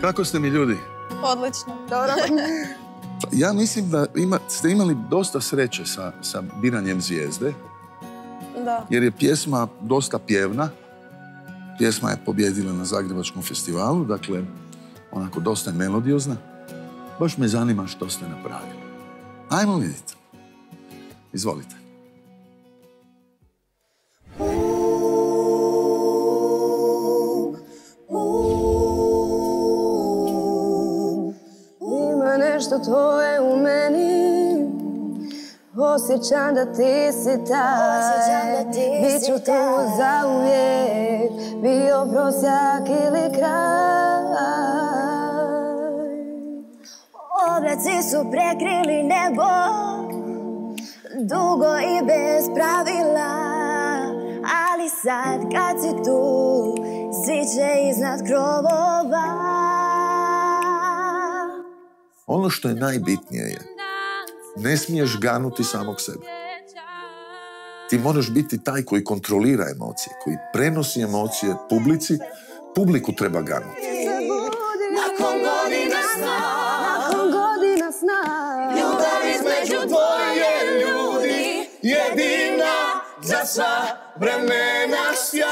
Kako ste mi ljudi? Odlično. Dobro. Ja mislim da ste imali dosta sreće sa biranjem Zvijezde. Da. Jer je pjesma dosta pjevna. Pjesma je pobjedila na Zagrebačkom festivalu, dakle, onako dosta je melodiozna. Baš me zanima što ste napravili. Ajmo vidjeti. Izvolite. Ima nešto tvoje u meni, osjećam da ti si taj, bit ću tu zauvijek, bio prosjak ili kraj. Oblaci su prekrili nebo, dugo i bez pravila, ali sad kad si tu, ziće iznad krovova. Ono što je najbitnije je, ne smiješ ganuti samog sebe. Ti moraš biti taj koji kontrolira emocije, koji prenosi emocije publici. Publiku treba ganuti. Nakon godina sna, ljubav između dvoje ljudi, jedina za sva vremena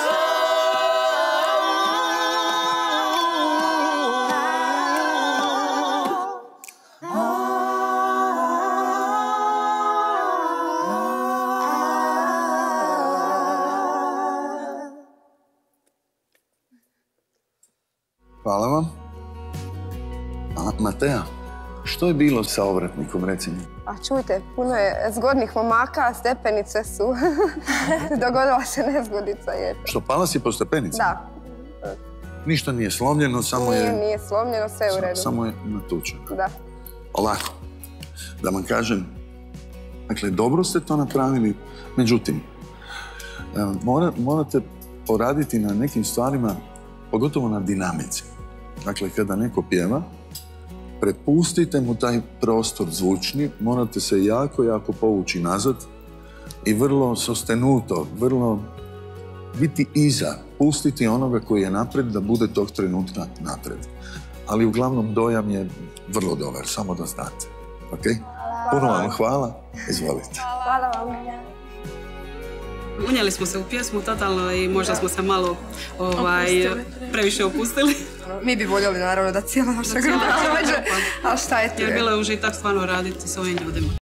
Hvala vam. A, Matea, što je bilo sa ovratnikom, reci mi? A čujte, puno je zgodnih momaka, stepenice su. Dogodila se nezgodica. Što, pala si po stepenicama? Da. Ništa nije slomljeno, samo je... Nije slomljeno, sve je u redu. Samo je natučeno. Da. Ovako, da vam kažem, dakle, dobro ste to napravili, međutim, morate poraditi na nekim stvarima, pogotovo na dinamici. Dakle, kada neko pjeva, prepustite mu taj prostor zvučni, morate se jako, jako povući nazad i vrlo sostenuto, vrlo biti iza, pustiti onoga koji je napred da bude tog trenutka napred. Ali uglavnom dojam je vrlo dobar, samo da znate. Ok? Puno vam hvala, izvolite. Hvala vam. Unijeli smo se u pjesmu totalno i možda smo se malo previše opustili. Mi bi voljeli naravno da cijela naša grupa prođe, ali šta je tu? Jer bilo je užitak stvarno raditi s ovim ljudima.